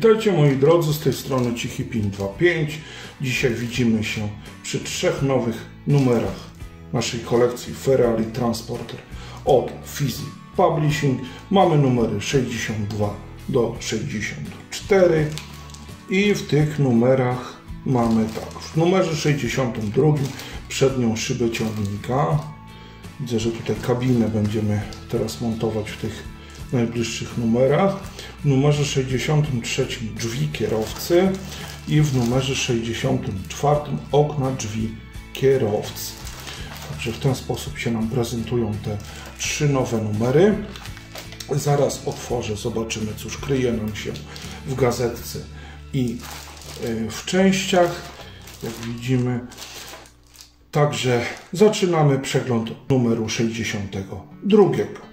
Witajcie moi drodzy, z tej strony CichyPin25. Dzisiaj widzimy się przy 3 nowych numerach naszej kolekcji Ferrari Transporter od Fizi Publishing. Mamy numery 62 do 64 i w tych numerach mamy tak, w numerze 62 przednią szybę ciągnika. Widzę, że tutaj kabinę będziemy teraz montować w tych najbliższych numerach. W numerze 63 drzwi kierowcy i w numerze 64 okna drzwi kierowcy. Także w ten sposób się nam prezentują te 3 nowe numery. Zaraz otworzę, zobaczymy, cóż kryje nam się w gazetce i w częściach, jak widzimy. Także zaczynamy przegląd numeru 62.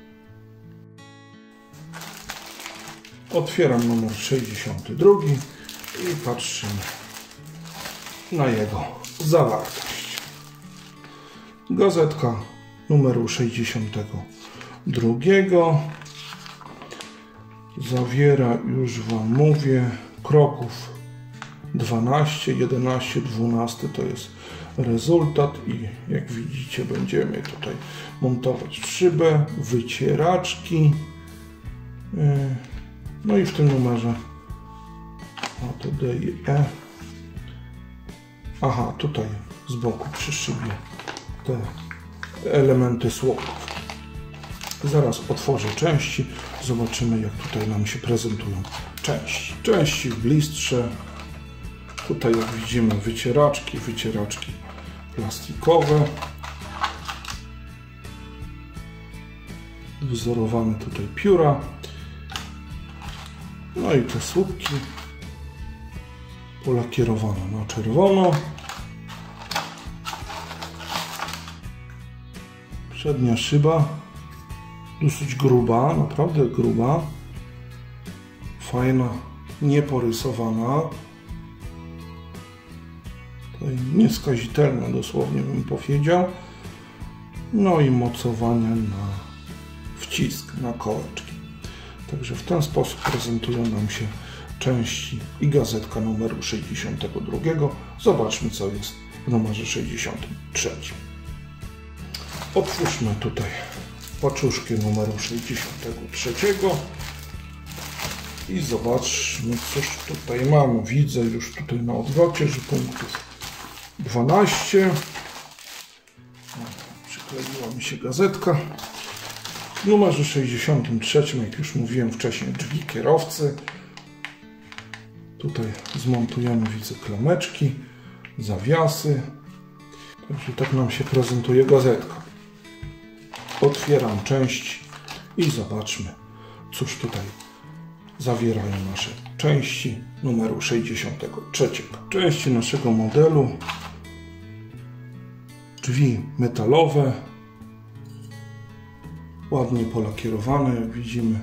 Otwieram numer 62 i patrzymy na jego zawartość. Gazetka numeru 62 zawiera, już Wam mówię, kroków 12, 11, 12 to jest rezultat i jak widzicie będziemy tutaj montować szybę, wycieraczki. No i w tym numerze, a to D i E. Aha, tutaj z boku przy szybie te elementy słupków. Zaraz otworzę części, zobaczymy, jak tutaj nam się prezentują części. Części w blistrze. Tutaj, jak widzimy, wycieraczki plastikowe. Wzorowane tutaj pióra. No i te słupki polakierowane na czerwono. Przednia szyba dosyć gruba, naprawdę gruba. Fajna, nieporysowana. Tutaj nieskazitelna dosłownie bym powiedział. No i mocowania na wcisk, na kołeczki. Także w ten sposób prezentują nam się części i gazetka numeru 62. Zobaczmy, co jest w numerze 63. Otwórzmy tutaj paczuszkę numeru 63 i zobaczmy, cóż tutaj mamy. Widzę już tutaj na odwrocie, że punktów 12. Przykleiła mi się gazetka. W numerze 63, jak już mówiłem wcześniej, drzwi kierowcy. Tutaj zmontujemy, widzę, klameczki, zawiasy. Także tak nam się prezentuje gazetka. Otwieram części i zobaczmy, cóż tutaj zawierają nasze części numeru 63. Części naszego modelu. Drzwi metalowe. Ładnie polakierowane, jak widzimy,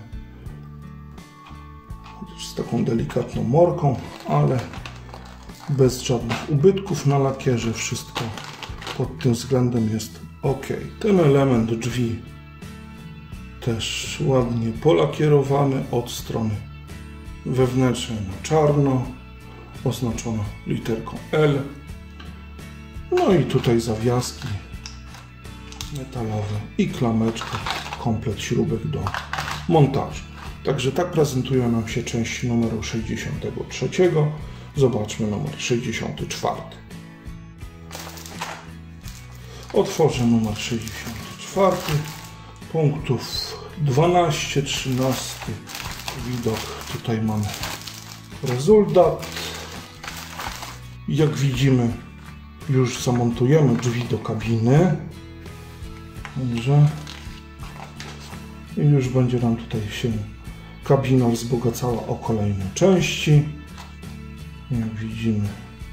z taką delikatną morką, ale bez żadnych ubytków na lakierze. Wszystko pod tym względem jest ok. Ten element drzwi też ładnie polakierowany od strony wewnętrznej na czarno, oznaczono literką L. No i tutaj zawiaski metalowe i klameczka, komplet śrubek do montażu. Także tak prezentują nam się części numeru 63. Zobaczmy numer 64. Otworzę numer 64. Punktów 12, 13. Widok. Tutaj mamy rezultat. Jak widzimy, już zamontujemy drzwi do kabiny. Dobrze. I już będzie nam tutaj się kabina wzbogacała o kolejne części. Jak widzimy,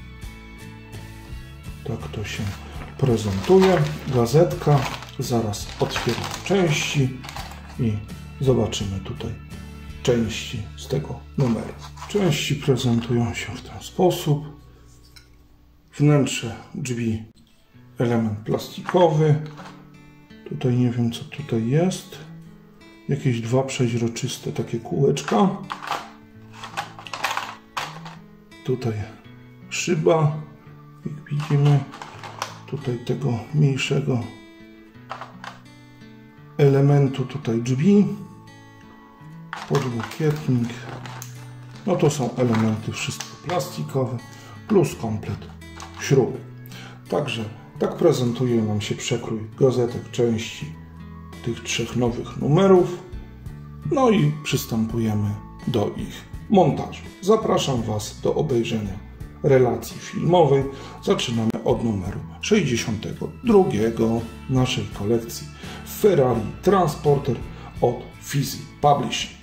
tak to się prezentuje. Gazetka. Zaraz otwieram części i zobaczymy tutaj części z tego numeru. Części prezentują się w ten sposób. Wnętrze drzwi, element plastikowy. Tutaj nie wiem, co tutaj jest. Jakieś 2 przeźroczyste takie kółeczka. tutaj szyba, jak widzimy, tutaj tego mniejszego elementu, tutaj drzwi, podłokietnik. No to są elementy wszystko plastikowe, plus komplet śruby. Także tak prezentuje nam się przekrój gazetek części tych 3 nowych numerów. No i przystępujemy do ich montażu. Zapraszam Was do obejrzenia relacji filmowej. Zaczynamy od numeru 62 naszej kolekcji Ferrari Transporter od Fizi Publishing.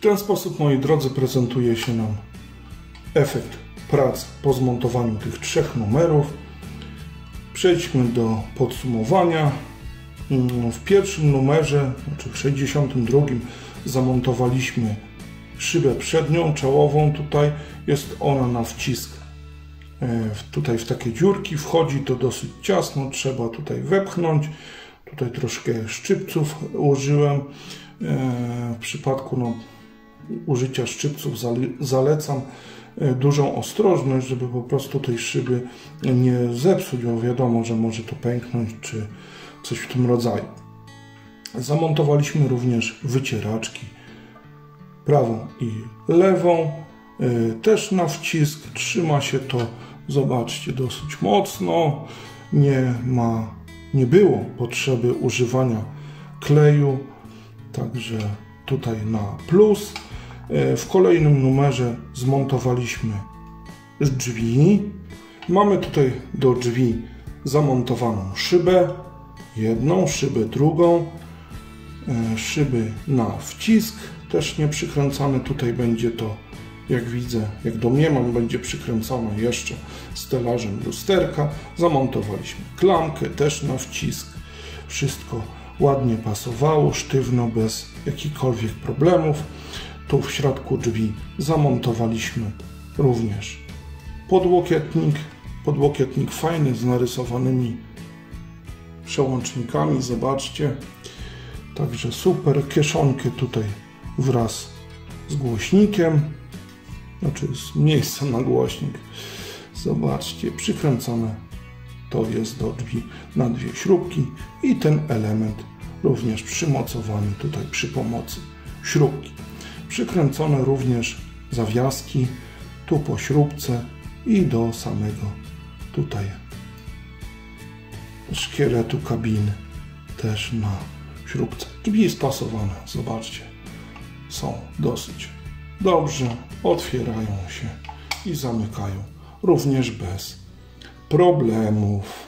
ten sposób, moi drodzy, prezentuje się nam efekt prac po zmontowaniu tych 3 numerów. Przejdźmy do podsumowania. W pierwszym numerze, znaczy w 62, zamontowaliśmy szybę przednią, czołową. Tutaj jest ona na wcisk. Tutaj w takie dziurki wchodzi to dosyć ciasno, trzeba tutaj wepchnąć. Tutaj troszkę szczypców użyłem. W przypadku użycia szczypców zalecam dużą ostrożność, żeby po prostu tej szyby nie zepsuć, bo wiadomo, że może to pęknąć czy coś w tym rodzaju. Zamontowaliśmy również wycieraczki prawą i lewą, też na wcisk. Trzyma się to, zobaczcie, dosyć mocno. Nie było potrzeby używania kleju, także tutaj na plus. W kolejnym numerze zmontowaliśmy drzwi. Mamy tutaj do drzwi zamontowaną szybę, jedną, szybę drugą, szyby na wcisk, też nie przykręcane. Tutaj będzie to, jak widzę, jak domniemam, będzie przykręcone jeszcze stelażem lusterka. Zamontowaliśmy klamkę, też na wcisk. Wszystko ładnie pasowało, sztywno, bez jakichkolwiek problemów. Tu w środku drzwi zamontowaliśmy również podłokietnik fajny, z narysowanymi przełącznikami, zobaczcie. Także super. Kieszonkę tutaj wraz z głośnikiem, znaczy z miejsca na głośnik. Zobaczcie, przykręcone to jest do drzwi na 2 śrubki i ten element również przymocowany tutaj przy pomocy śrubki. Przykręcone również zawiaski tu po śrubce i do samego tutaj szkieletu kabiny też na śrubce. Drzwi spasowane, zobaczcie, są dosyć dobrze, otwierają się i zamykają również bez problemów.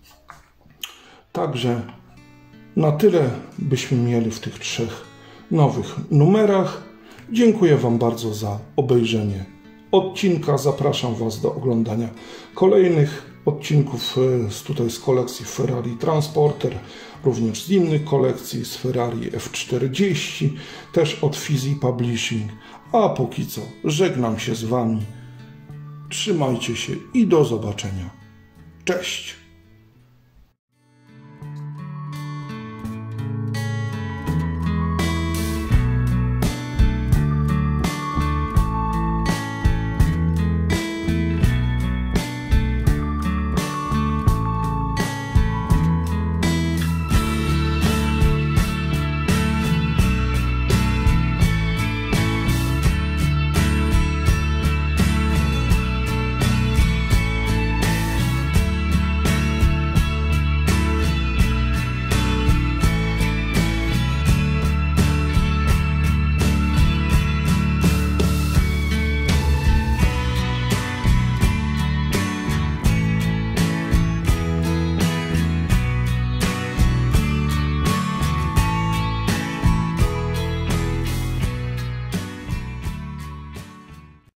Także na tyle byśmy mieli w tych 3 nowych numerach. Dziękuję Wam bardzo za obejrzenie odcinka. Zapraszam Was do oglądania kolejnych odcinków z kolekcji Ferrari Transporter, również z innych kolekcji, z Ferrari F40, też od Fizi Publishing. A póki co żegnam się z Wami. Trzymajcie się i do zobaczenia. Cześć!